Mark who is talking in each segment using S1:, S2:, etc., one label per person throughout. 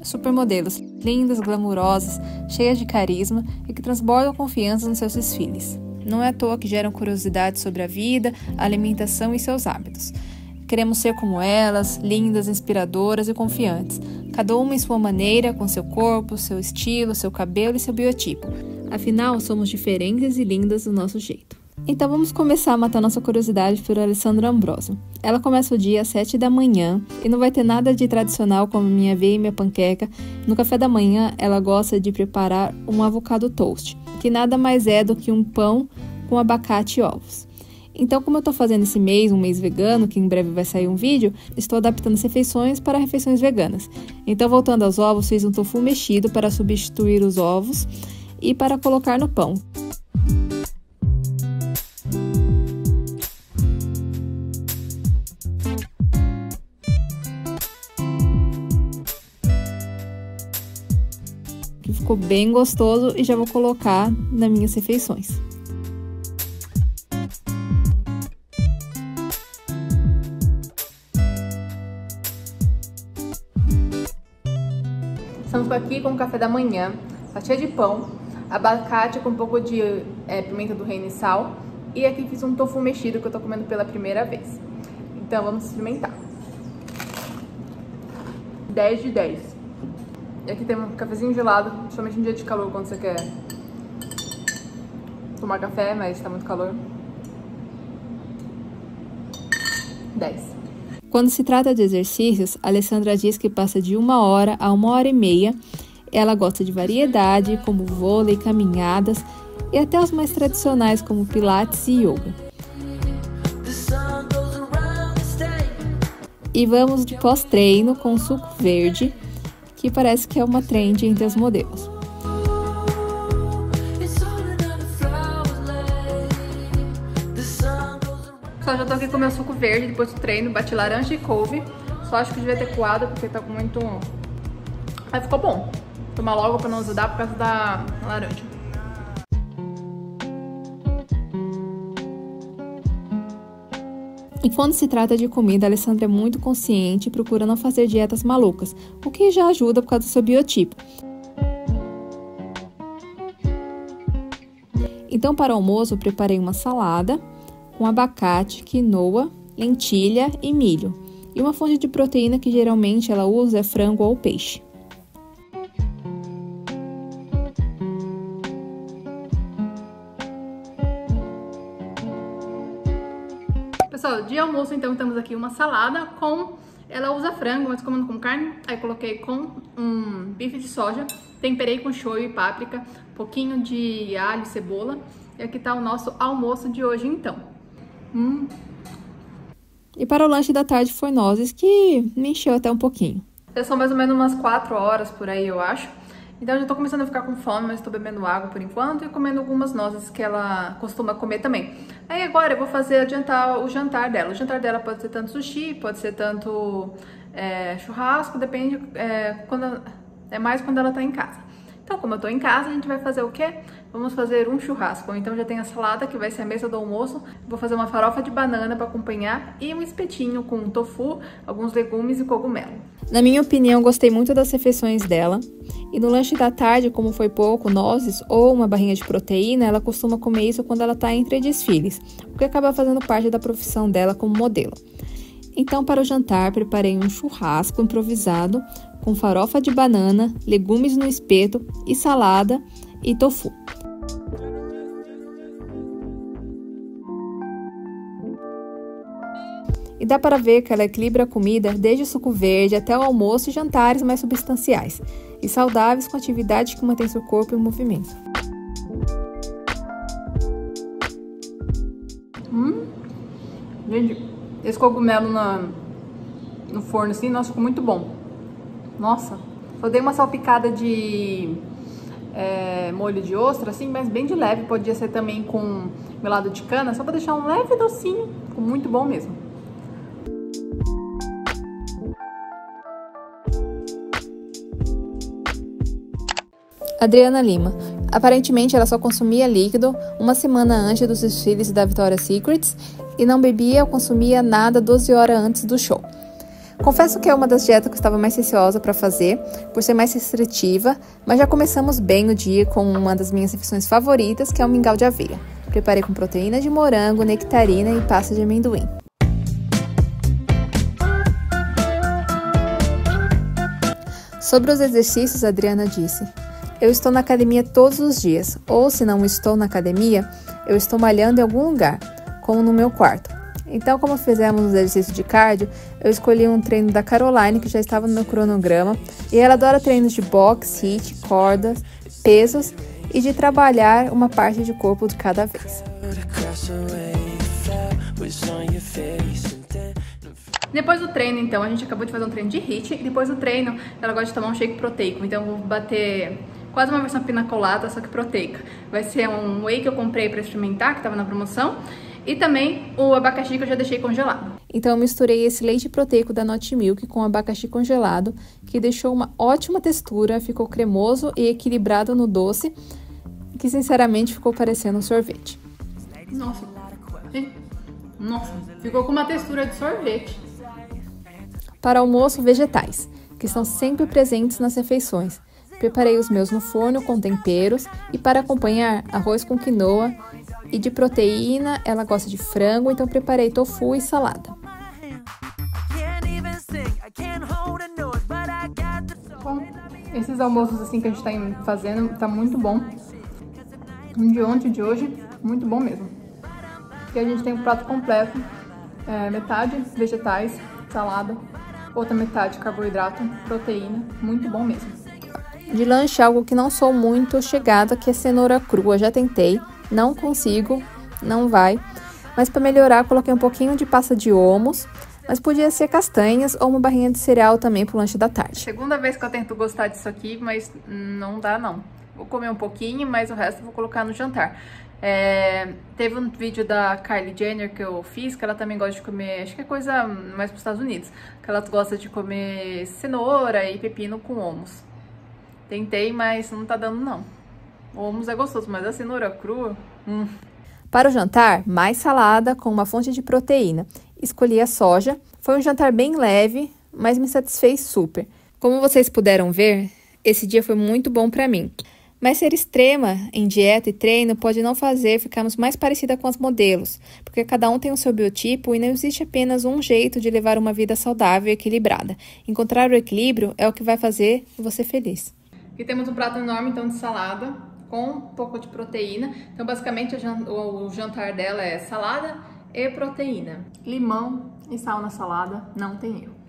S1: supermodelos, lindas, glamourosas, cheias de carisma e que transbordam confiança nos seus desfiles. Não é à toa que geram curiosidade sobre a vida, a alimentação e seus hábitos. Queremos ser como elas, lindas, inspiradoras e confiantes, cada uma em sua maneira, com seu corpo, seu estilo, seu cabelo e seu biotipo. Afinal, somos diferentes e lindas do nosso jeito. Então vamos começar a matar nossa curiosidade por Alessandra Ambrosio. Ela começa o dia às 7 da manhã e não vai ter nada de tradicional como minha aveia e minha panqueca. No café da manhã, ela gosta de preparar um avocado toast, que nada mais é do que um pão com abacate e ovos. Então, como eu estou fazendo esse mês, um mês vegano, que em breve vai sair um vídeo, estou adaptando as refeições para refeições veganas. Então, voltando aos ovos, fiz um tofu mexido para substituir os ovos e para colocar no pão. Que ficou bem gostoso e já vou colocar nas minhas refeições. Estamos aqui com o café da manhã, fatia de pão, abacate com um pouco de pimenta do reino e sal. E aqui fiz um tofu mexido que eu tô comendo pela primeira vez. Então vamos experimentar. 10 de 10. E aqui tem um cafezinho gelado, principalmente em dia de calor, quando você quer tomar café, mas tá muito calor. 10. Quando se trata de exercícios, a Alessandra diz que passa de 1 hora a 1h30. Ela gosta de variedade, como vôlei, caminhadas e até os mais tradicionais, como pilates e yoga. E vamos de pós-treino com suco verde, que parece que é uma trend entre os modelos. Já tô aqui com meu suco verde, depois do treino, bati laranja e couve. Só acho que devia ter coado, porque tá com muito... Aí ficou bom. Tomar logo pra não azedar por causa da laranja. E quando se trata de comida, a Alessandra é muito consciente e procura não fazer dietas malucas, o que já ajuda por causa do seu biotipo. Então, para o almoço, eu preparei uma salada com abacate, quinoa, lentilha e milho. E uma fonte de proteína que geralmente ela usa é frango ou peixe. Pessoal, de almoço então temos aqui uma salada com... Ela usa frango, mas como eu não como carne, aí coloquei com um bife de soja, temperei com shoyu e páprica, um pouquinho de alho e cebola. E aqui tá o nosso almoço de hoje então. E para o lanche da tarde foi nozes, que me encheu até um pouquinho. Já são mais ou menos umas 4 horas por aí, eu acho. Então eu já tô começando a ficar com fome, mas tô bebendo água por enquanto e comendo algumas nozes que ela costuma comer também. Aí agora eu vou adiantar o jantar dela. O jantar dela pode ser tanto sushi, pode ser tanto churrasco, depende, é mais quando ela tá em casa. Então, como eu tô em casa, a gente vai fazer o quê? Vamos fazer um churrasco. Então já tem a salada, que vai ser a mesa do almoço. Vou fazer uma farofa de banana para acompanhar e um espetinho com tofu, alguns legumes e cogumelo. Na minha opinião, gostei muito das refeições dela. E no lanche da tarde, como foi pouco, nozes ou uma barrinha de proteína, ela costuma comer isso quando ela tá entre desfiles, o que acaba fazendo parte da profissão dela como modelo. Então, para o jantar, preparei um churrasco improvisado com farofa de banana, legumes no espeto e salada e tofu. E dá para ver que ela equilibra a comida desde o suco verde até o almoço e jantares mais substanciais e saudáveis com atividades que mantêm seu corpo em movimento. Gente, esse cogumelo no forno assim, nossa, ficou muito bom. Nossa, eu dei uma salpicada de molho de ostra, assim, mas bem de leve. Podia ser também com melado de cana, só pra deixar um leve docinho. Ficou muito bom mesmo. Adriana Lima. Aparentemente, ela só consumia líquido uma semana antes dos desfiles da Victoria's Secret e não bebia ou consumia nada 12 horas antes do show. Confesso que é uma das dietas que eu estava mais receosa para fazer, por ser mais restritiva, mas já começamos bem o dia com uma das minhas refeições favoritas, que é o mingau de aveia. Preparei com proteína de morango, nectarina e pasta de amendoim. Sobre os exercícios, a Adriana disse: eu estou na academia todos os dias, ou se não estou na academia, eu estou malhando em algum lugar, como no meu quarto. Então, como fizemos um exercício de cardio, eu escolhi um treino da Caroline, que já estava no meu cronograma, e ela adora treinos de boxe, HIIT, cordas, pesos e de trabalhar uma parte de corpo de cada vez. Depois do treino, então, a gente acabou de fazer um treino de HIIT, e depois do treino, ela gosta de tomar um shake proteico, então eu vou bater quase uma versão pina colada, só que proteica. Vai ser um whey que eu comprei para experimentar, que estava na promoção, e também o abacaxi que eu já deixei congelado. Então eu misturei esse leite proteico da Not Milk com o abacaxi congelado, que deixou uma ótima textura, ficou cremoso e equilibrado no doce, que sinceramente ficou parecendo um sorvete. Nossa, ficou com uma textura de sorvete. Para almoço, vegetais, que estão sempre presentes nas refeições. Preparei os meus no forno com temperos e para acompanhar, arroz com quinoa. E de proteína, ela gosta de frango, então preparei tofu e salada. Bom, esses almoços assim que a gente tá fazendo, tá muito bom. Um de ontem e de hoje, muito bom mesmo. Aqui a gente tem um prato completo, metade vegetais, salada, outra metade carboidrato, proteína, muito bom mesmo. De lanche, algo que não sou muito chegada, que é cenoura crua, já tentei, não consigo, não vai. Mas para melhorar, coloquei um pouquinho de pasta de Omus, mas podia ser castanhas ou uma barrinha de cereal também pro lanche da tarde. Segunda vez que eu tento gostar disso aqui, mas não dá não. Vou comer um pouquinho, mas o resto eu vou colocar no jantar. Teve um vídeo da Kylie Jenner que eu fiz, que ela também gosta de comer, acho que é coisa mais pros Estados Unidos, que ela gosta de comer cenoura e pepino com Omus. Tentei, mas não tá dando não. O hummus é gostoso, mas a cenoura crua... Para o jantar, mais salada com uma fonte de proteína. Escolhi a soja. Foi um jantar bem leve, mas me satisfez super. Como vocês puderam ver, esse dia foi muito bom para mim. Mas ser extrema em dieta e treino pode não fazer ficarmos mais parecida com as modelos, porque cada um tem o seu biotipo e não existe apenas um jeito de levar uma vida saudável e equilibrada. Encontrar o equilíbrio é o que vai fazer você feliz. Aqui temos um prato enorme, então, de salada, com um pouco de proteína. Então, basicamente, o jantar dela é salada e proteína. Limão e sal na salada, não tem erro.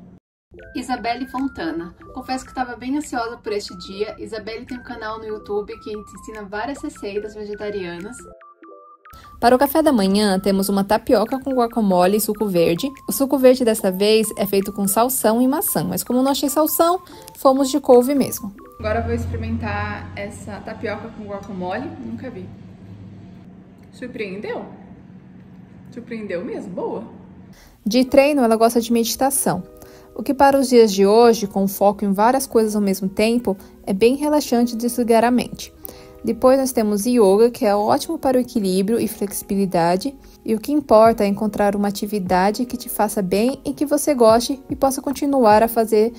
S1: Isabelle Fontana. Confesso que estava bem ansiosa por este dia. Isabelle tem um canal no YouTube que ensina várias receitas vegetarianas. Para o café da manhã, temos uma tapioca com guacamole e suco verde. O suco verde desta vez é feito com salsão e maçã, mas como não achei salsão, fomos de couve mesmo. Agora eu vou experimentar essa tapioca com guacamole, nunca vi. Surpreendeu? Surpreendeu mesmo, boa. De treino, ela gosta de meditação, o que para os dias de hoje, com foco em várias coisas ao mesmo tempo, é bem relaxante desligar a mente. Depois nós temos yoga, que é ótimo para o equilíbrio e flexibilidade. E o que importa é encontrar uma atividade que te faça bem e que você goste e possa continuar a fazer.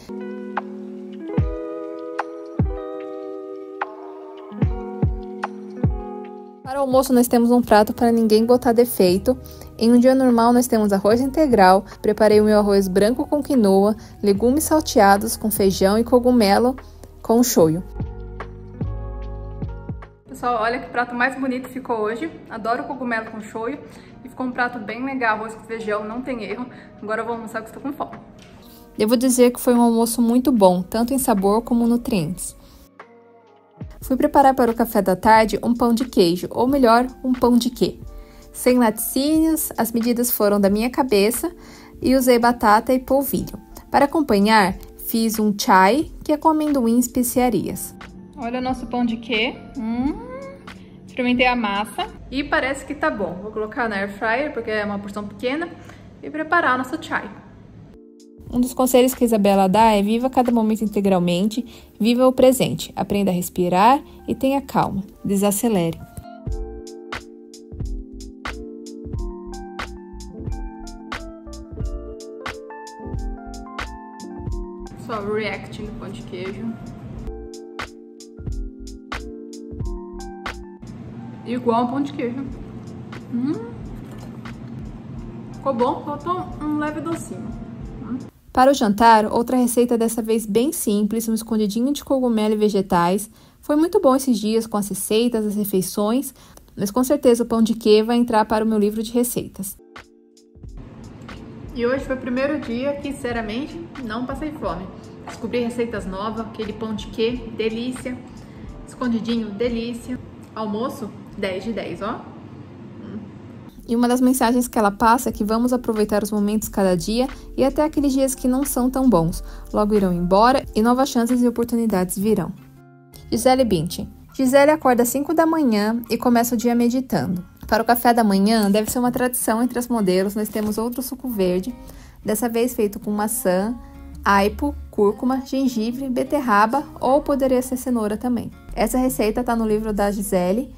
S1: Para o almoço nós temos um prato para ninguém botar defeito. Em um dia normal nós temos arroz integral. Preparei o meu arroz branco com quinoa, legumes salteados com feijão e cogumelo com shoyu. Pessoal, olha que prato mais bonito ficou hoje. Adoro cogumelo com shoyu. E ficou um prato bem legal, arroz com feijão, não tem erro. Agora eu vou almoçar que estou com fome. Devo dizer que foi um almoço muito bom, tanto em sabor como nutrientes. Fui preparar para o café da tarde um pão de queijo, ou melhor, um pão de quê. Sem laticínios, as medidas foram da minha cabeça e usei batata e polvilho. Para acompanhar, fiz um chai, que é com amendoim e especiarias. Olha o nosso pão de quê. Experimentei a massa e parece que tá bom. Vou colocar na air fryer porque é uma porção pequena e preparar nosso chai. Um dos conselhos que a Isabela dá é: viva cada momento integralmente, viva o presente, aprenda a respirar e tenha calma, desacelere. só o react do pão de queijo. Igual um pão de queijo. Ficou bom, faltou um leve docinho. Para o jantar, outra receita dessa vez bem simples, um escondidinho de cogumelo e vegetais. Foi muito bom esses dias com as receitas, as refeições, mas com certeza o pão de queijo vai entrar para o meu livro de receitas. E hoje foi o primeiro dia que, sinceramente, não passei fome. Descobri receitas novas, aquele pão de queijo, delícia. Escondidinho, delícia. Almoço, 10 de 10, ó. E uma das mensagens que ela passa é que vamos aproveitar os momentos cada dia e até aqueles dias que não são tão bons. Logo irão embora e novas chances e oportunidades virão. Gisele Bündchen. Gisele acorda às 5 da manhã e começa o dia meditando. Para o café da manhã, deve ser uma tradição entre as modelos, nós temos outro suco verde, dessa vez feito com maçã, aipo, cúrcuma, gengibre, beterraba ou poderia ser cenoura também. Essa receita está no livro da Gisele.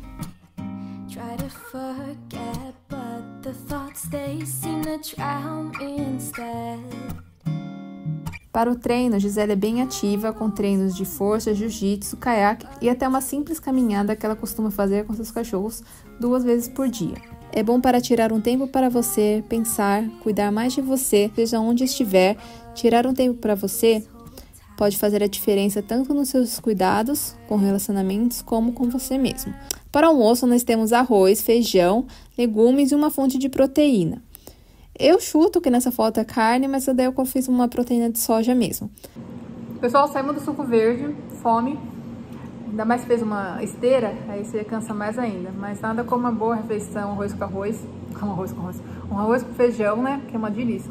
S1: Para o treino, Gisele é bem ativa, com treinos de força, jiu-jitsu, caiaque e até uma simples caminhada que ela costuma fazer com seus cachorros 2 vezes por dia. É bom para tirar um tempo para você, pensar, cuidar mais de você, seja onde estiver. Tirar um tempo para você pode fazer a diferença tanto nos seus cuidados com relacionamentos como com você mesmo. Para o almoço, nós temos arroz, feijão, legumes e uma fonte de proteína. Eu chuto que nessa foto é carne, mas daí eu fiz uma proteína de soja mesmo. Pessoal, saímos do suco verde, fome. Ainda mais se fez uma esteira, aí você cansa mais ainda. Mas nada como uma boa refeição, arroz com arroz. Um arroz com feijão, né? Que é uma delícia.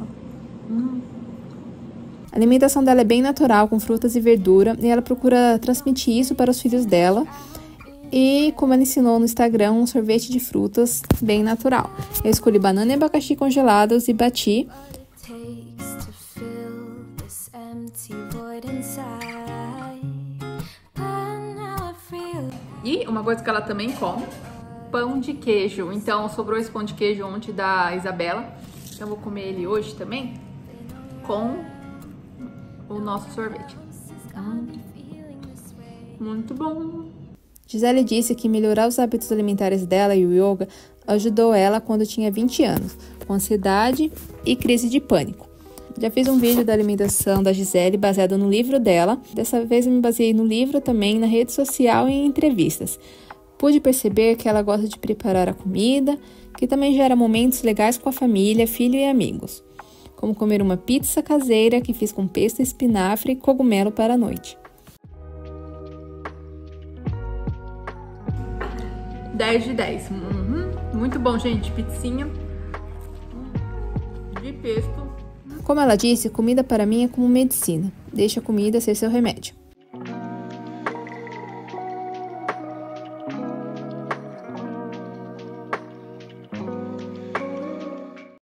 S1: A alimentação dela é bem natural, com frutas e verdura. E ela procura transmitir isso para os filhos dela. E, como ela ensinou no Instagram, um sorvete de frutas bem natural. Eu escolhi banana e abacaxi congelados e bati. E uma coisa que ela também come, pão de queijo. Então, sobrou esse pão de queijo ontem da Isabela. Então, eu vou comer ele hoje também com o nosso sorvete. Muito bom! Gisele disse que melhorar os hábitos alimentares dela e o yoga ajudou ela quando tinha 20 anos, com ansiedade e crise de pânico. Já fiz um vídeo da alimentação da Gisele baseado no livro dela. Dessa vez eu me baseei no livro também, na rede social e em entrevistas. Pude perceber que ela gosta de preparar a comida, que também gera momentos legais com a família, filho e amigos. Como comer uma pizza caseira que fiz com pesto, espinafre e cogumelo para a noite. 10 de 10. Muito bom, gente. Pizzinha de pesto. Como ela disse, comida para mim é como medicina. Deixa a comida ser seu remédio.